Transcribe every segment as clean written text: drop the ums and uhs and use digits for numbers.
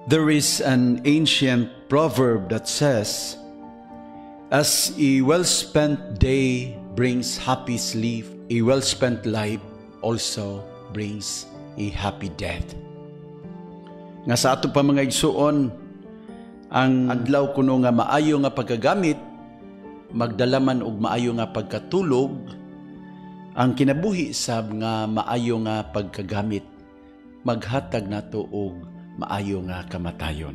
There is an ancient proverb that says, "As a well-spent day brings happy sleep, a well-spent life also brings a happy death." Nga sa ato pa mga igsuon, ang adlaw kuno nga maayo nga pagkagamit, magdalaman og maayo nga pagkatulog, ang kinabuhi sab nga maayo nga pagkagamit, maghatag nato og maayo nga kamatayon.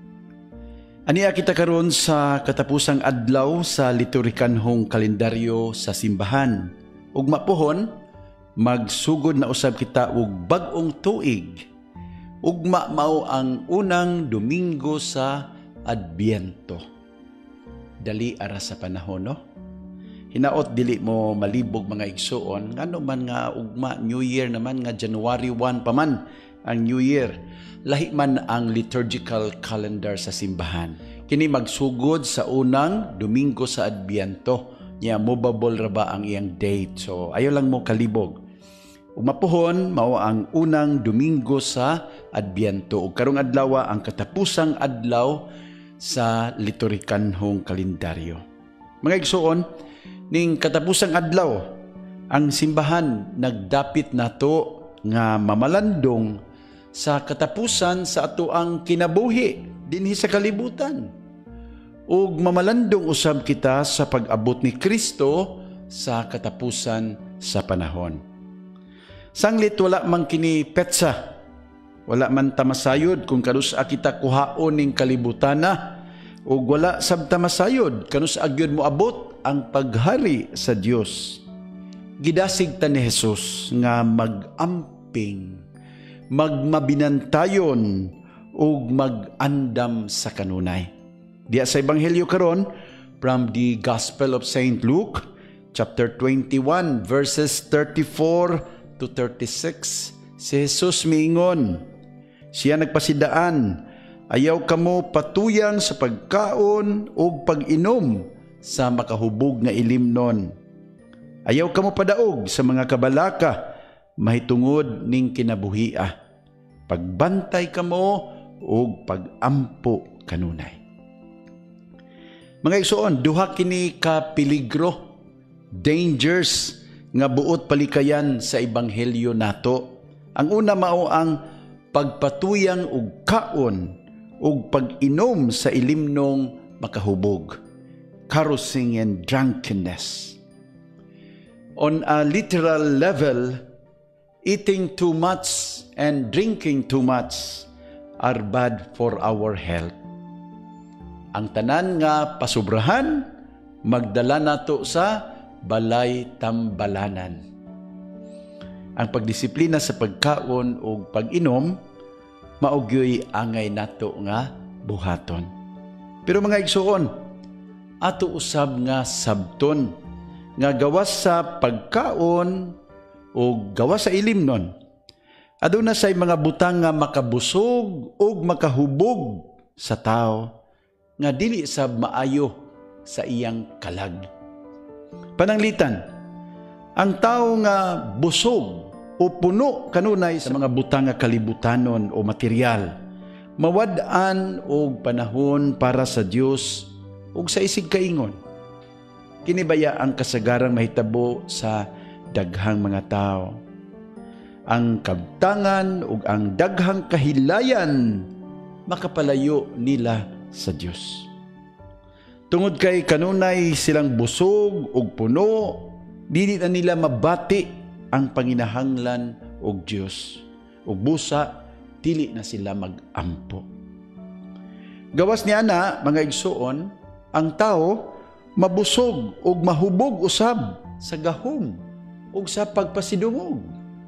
Aniya kita karon sa katapusang adlaw sa liturhikanhong kalendaryo sa simbahan. Ug mapuhon, magsugod na usab kita og bag-ong tuig. Ugma mao ang unang Domingo sa Adbiento. Dali ara sa panahon, no? Hinaot dili mo malibog mga igsuon, ngano man nga ugma New Year naman nga January 1 pa man ang New Year. Lahi man ang liturgical calendar sa simbahan. Kini magsugod sa unang Domingo sa Adbiento. Nya mobable ra ba ang iyang date. So ayo lang mo kalibog. Umapuhon mao ang unang Domingo sa Adbiento. Ug karong adlaw ang katapusang adlaw sa liturhikanhong kalendaryo. Mga igsuon, ning katapusang adlaw ang simbahan nagdapit nato nga mamalandong sa katapusan sa ato ang kinabuhi dinhi sa kalibutan. Ug mamalandong usab kita sa pag-abot ni Kristo sa katapusan sa panahon. Sanglit wala man kini petsa, wala man tamasayod kung kanusa kita kuhaon ning kalibutana, ug wala sab tamasayod kanusa gyud mo abot ang paghari sa Dios. Gidasig ta ni Jesus nga mag-amping, magmabinantayon ug mag-andam sa kanunay. Diya sa Ebanghelyo karon from the Gospel of St. Luke, chapter 21, verses 34 to 36. Si Jesus miingon, siya nagpasidaan, "Ayaw kamo patuyang sa pagkaon ug pag-inom sa makahubog nga ilimnon. Ayaw kamo padaog sa mga kabalaka, mahitungod ning kinabuhia. Pagbantay kamo ug pag-ampo kanunay." Mga igsuon, duha kini ka peligro, dangers nga buot palikayan sa ebanghelyo nato. Ang una mao ang pagpatuyang og kaon ug pag-inom sa ilimnong makahubog, carousing and drunkenness. On a literal level, eating too much and drinking too much are bad for our health. Ang tanan nga pasubrahan, magdala nato sa balay tambalanan. Ang pagdisiplina sa pagkaon o pag-inom, maugyoy angay nato nga buhaton. Pero mga igsuon, ato usab nga sabton, nga gawas sa pagkaon o gawas sa ilimnon. Aduna say mga butang nga makabusog o makahubog sa tao, nga dili sab maayo sa iyang kalag. Pananglitan, ang tao nga busog o puno kanunay sa mga butang nga kalibutanon o material, mawad-an og panahon para sa Dios ug sa isig kaingon. Kinibaya ang kasagarang mahitabo sa daghang mga tao. Ang kabtangan ug ang daghang kahilayan makapalayo nila sa Dios. Tungod kay kanunay silang busog ug puno, dili na nila mabati ang panginahanglan og Dios. Ug busa, dili na sila mag-ampo. Gawas niya na, mga igsuon, ang tao mabusog ug mahubog usab sa gahom ug sa pagpasidungog.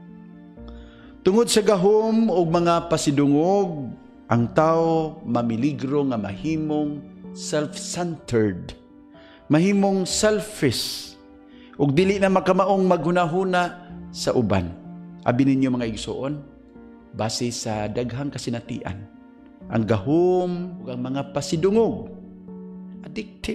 Tungod sa gahom ug mga pasidungog, ang tao mamiligro nga mahimong self-centered, mahimong selfish, ug dili na makamaong maghunahuna sa uban. Abi ninyo mga igsuon, base sa daghang kasinatian, ang gahom ug ang mga pasidungog addictive.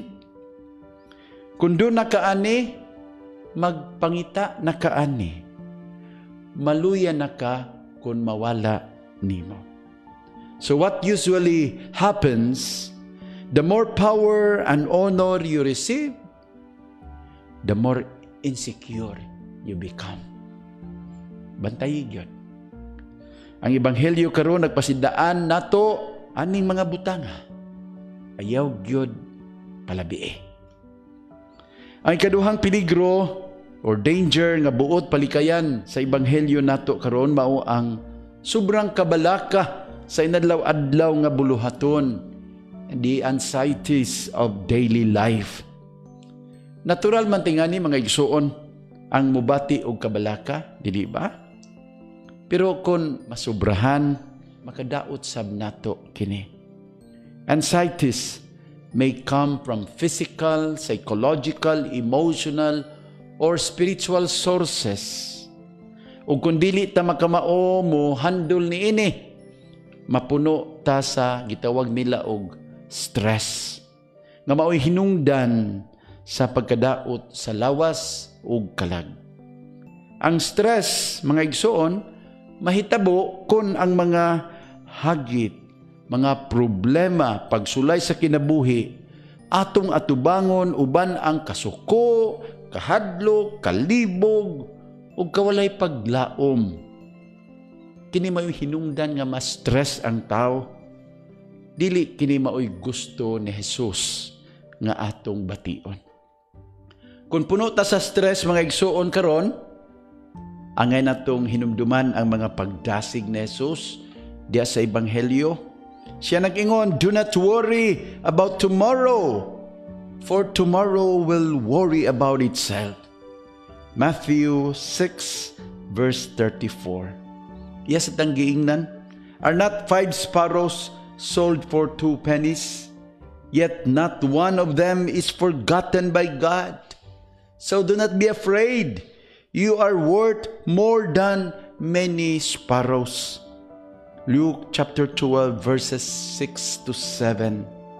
Kung doon na kaani, magpangita na kaani. Maluya na ka kung mawala nimo. So what usually happens, the more power and honor you receive, the more insecure you become. Bantayi gyud. Ang ebanghelyo karon nagpasidaan nato aning mga butanga. Ayaw gyud palabii. Ang ikaduhang peligro or danger nga buot palikayan sa ebanghelyo nato karon mao ang sobrang kabalaka sa inadlaw-adlaw nga buluhaton, the anxieties of daily life. Natural man tingani mga igsuon ang mubati og kabalaka, dili ba? Pero kung masubrahan, makadaot sab nato kini. Anxieties may come from physical, psychological, emotional, or spiritual sources. Ug kung dili ta makamao mo handle niini, mapuno ta sa gitawag nila og stress nga mao'y hinungdan sa pagkadaot sa lawas ug kalag. Ang stress, mga igsoon, mahitabo kung ang mga hagit, mga problema, pagsulay sa kinabuhi, atong atubangon uban ang kasuko, kahadlok, kalibog, ug kawalay paglaom. Kini mao'y hinungdan nga mas stress ang tao. Dili kini mao'y gusto ni Jesus nga atong bation. Kung puno ta sa stress mga igsuon karon, angay natong hinumduman ang mga pagdasig ni Jesus diya sa ebanghelyo. Siya nag-ingon, "Do not worry about tomorrow, for tomorrow will worry about itself." Matthew 6 verse 34. Yes, at ang giingnan, "Are not 5 sparrows sold for 2 pennies? Yet not one of them is forgotten by God. So do not be afraid. You are worth more than many sparrows." Luke chapter 12 verses 6 to 7.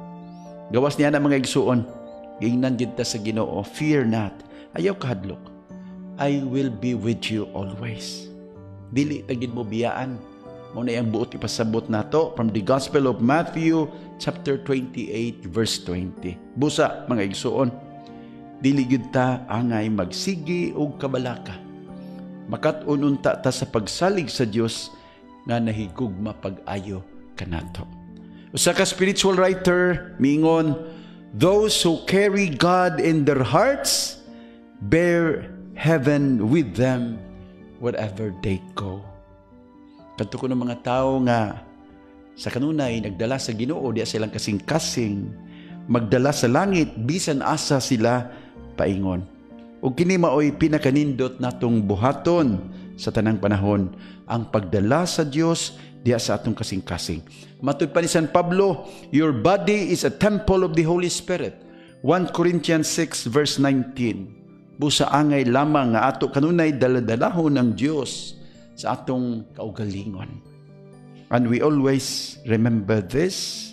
Gawas niya na mga igsuon, giingnan kita sa Ginoo, "Fear not, ayaw kahadlok. I will be with you always." Dili tagid mo biyaan. Muna yung buot ipasabot nato from the Gospel of Matthew chapter 28 verse 20. Busa mga igsuon, dili gyud ta angay magsigi og kabalaka. Makat-on unta ta sa pagsalig sa Dios nga nahigugma pag-ayo kanato. Usa ka spiritual writer miingon, "Those who carry God in their hearts bear heaven with them wherever they go." Kadto ko ng mga tao nga sa kanunay nagdala sa Ginoo diya silang kasing-kasing magdala sa langit bisan asa sila paingon. Ug kini maoy pinakanindot natong buhaton sa tanang panahon ang pagdala sa Dios diya sa atong kasing-kasing. Matud pa ni San Pablo, "Your body is a temple of the Holy Spirit." 1 Corinthians 6 verse 19. Busa angay lamang nga ato kanunay daladalahon ng Dios sa atong kaugalingon. And we always remember this,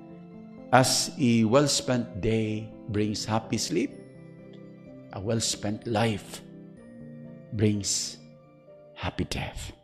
as a well-spent day brings happy sleep, a well-spent life brings happy death.